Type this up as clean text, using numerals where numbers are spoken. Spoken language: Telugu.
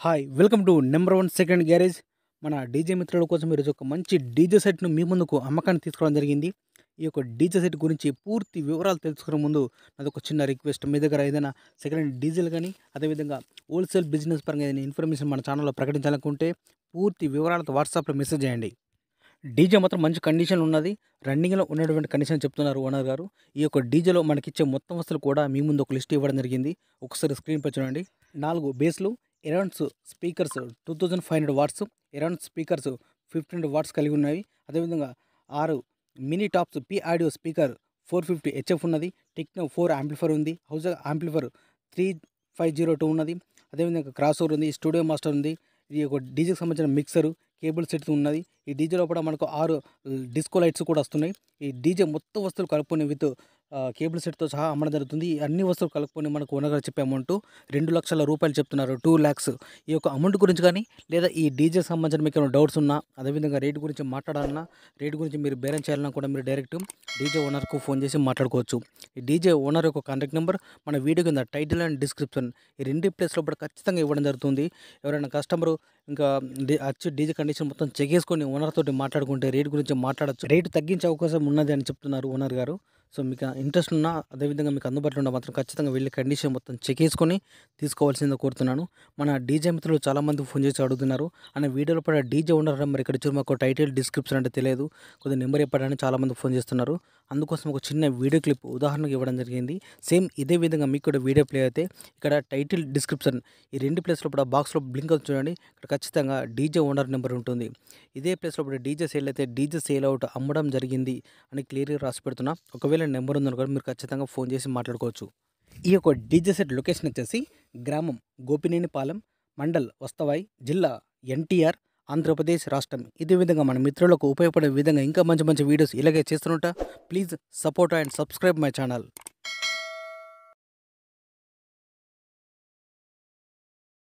Hi welcome to number one second garage. మన డీజే మిత్రుల కోసం ఈరోజు ఒక మంచి డీజే సెట్ను మీ ముందుకు అమ్మకానికి తీసుకోవడం జరిగింది. ఈ యొక్క డీజే సెట్ గురించి పూర్తి వివరాలు తెలుసుకునే ముందు నాదొక చిన్న రిక్వెస్ట్. మీ దగ్గర ఏదైనా సెకండ్ హ్యాండ్ డీజిల్ కానీ అదేవిధంగా హోల్సేల్ బిజినెస్ పరంగా ఏదైనా ఇన్ఫర్మేషన్ మన ఛానల్లో ప్రకటించాలనుకుంటే పూర్తి వివరాలతో వాట్సాప్లో మెసేజ్ చేయండి. డీజే మాత్రం మంచి కండిషన్లో ఉన్నది. రన్నింగ్లో ఉన్నటువంటి కండిషన్ చెప్తున్నారు ఓనర్ గారు. ఈ యొక్క డీజేలో మనకిచ్చే మొత్తం వస్తువులు కూడా మీ ముందు ఒక లిస్ట్ ఇవ్వడం జరిగింది. ఒకసారి స్క్రీన్పై చూడండి. 4 బేస్లు, arounds speakers 2500 watts, around speakers 1500 watts కలిగి ఉన్నాయి. అదేవిధంగా 6 mini tops P audio speaker 450 HF ఉన్నది. టెక్నో 4 యాంప్లిఫైర్ ఉంది. హౌస్ యాంప్లిఫైర్ 3502 ఉన్నది. అదేవిధంగా క్రాస్ ఓవర్ ఉంది. స్టూడియో మాస్టర్ ఉంది. ఈ యొక్క డీజేకి సంబంధించిన మిక్సర్, కేబుల్ సెట్ ఉన్నది. ఈ డీజేలో కూడా మనకు 6 డిస్కో లైట్స్ కూడా వస్తున్నాయి. ఈ డీజే మొత్తం వస్తువులు కలుపుకొని విత్ కేబుల్ సెట్తో సహా అమ్మడం జరుగుతుంది. ఈ అన్ని వస్తువులు కలుపుకొని మనకు ఓనర్ గారు చెప్పే అమౌంట్ 2,00,000 రూపాయలు చెప్తున్నారు. 2 lakhs. ఈ యొక్క అమౌంట్ గురించి కానీ లేదా ఈ డీజేకి సంబంధించిన మీకు ఏమైనా డౌట్స్ ఉన్నా, అదేవిధంగా రేటు గురించి మాట్లాడాలన్నా, రేటు గురించి మీరు బేరం చేయాలన్నా కూడా మీరు డైరెక్ట్ డీజే ఓనర్కు ఫోన్ చేసి మాట్లాడుకోవచ్చు. ఈ డీజే ఓనర్ యొక్క కాంటాక్ట్ నెంబర్ మన వీడియో కింద టైటిల్ అండ్ డిస్క్రిప్షన్ ఈ రెండు ప్లేస్లో కూడా ఖచ్చితంగా ఇవ్వడం జరుగుతుంది. ఎవరైనా కస్టమరు ఇంకా వచ్చి డీజే కండిషన్ మొత్తం చెక్ చేసుకొని ఓనర్ తోటి మాట్లాడుకుంటే రేటు గురించి మాట్లాడచ్చు. రేటు తగ్గించే అవకాశం ఉన్నది అని చెప్తున్నారు ఓనర్ గారు. సో మీకు ఇంట్రెస్ట్ ఉన్నా, అదేవిధంగా మీకు అందుబాటులో ఉన్న మాత్రం ఖచ్చితంగా వెళ్ళి కండిషన్ మొత్తం చెక్ చేసుకొని తీసుకోవాల్సిందిగా కోరుతున్నాను. మన డీజే మిత్రులు చాలామంది ఫోన్ చేసి అడుగుతున్నారు, అన్న వీడియోలో పడే డీజే ఓనర్ నెంబర్ ఇక్కడ చూసి మాకు టైటిల్ డిస్క్రిప్షన్ అంటే తెలియదు, కొద్దిగా నెంబర్ చెప్పడానికి చాలామంది ఫోన్ చేస్తున్నారు. అందుకోసం ఒక చిన్న వీడియో క్లిప్ ఉదాహరణకు ఇవ్వడం జరిగింది. సేమ్ ఇదే విధంగా మీకు కూడా వీడియో ప్లే అయితే ఇక్కడ టైటిల్ డిస్క్రిప్షన్ ఈ రెండు ప్లేస్లో కూడా బాక్స్లో బ్లింక్ అవుతుంది చూడండి. ఇక్కడ ఖచ్చితంగా డీజే ఓనర్ నెంబర్ ఉంటుంది. ఇదే ప్లేస్లో కూడా డీజే సేల్ అయితే డీజే సేల్ అవుట్ అమ్మడం జరిగింది అని క్లియర్గా రాసి పెడుతున్నా. ఒకవేళ నెంబర్ ఉందనుకో మీరు ఖచ్చితంగా ఫోన్ చేసి మాట్లాడుకోవచ్చు. ఈ యొక్క డీజే సెట్ లొకేషన్ వచ్చేసి గ్రామం గోపినేనిపాలెం, మండల్ వస్తవాయి, జిల్లా ఎన్టీఆర్, ఆంధ్రప్రదేశ్ రాష్ట్రం. ఇదే విధంగా మన మిత్రులకు ఉపయోగపడే విధంగా ఇంకా మంచి మంచి వీడియోస్ ఇలాగే చేస్తుంటా. Please support and subscribe my channel.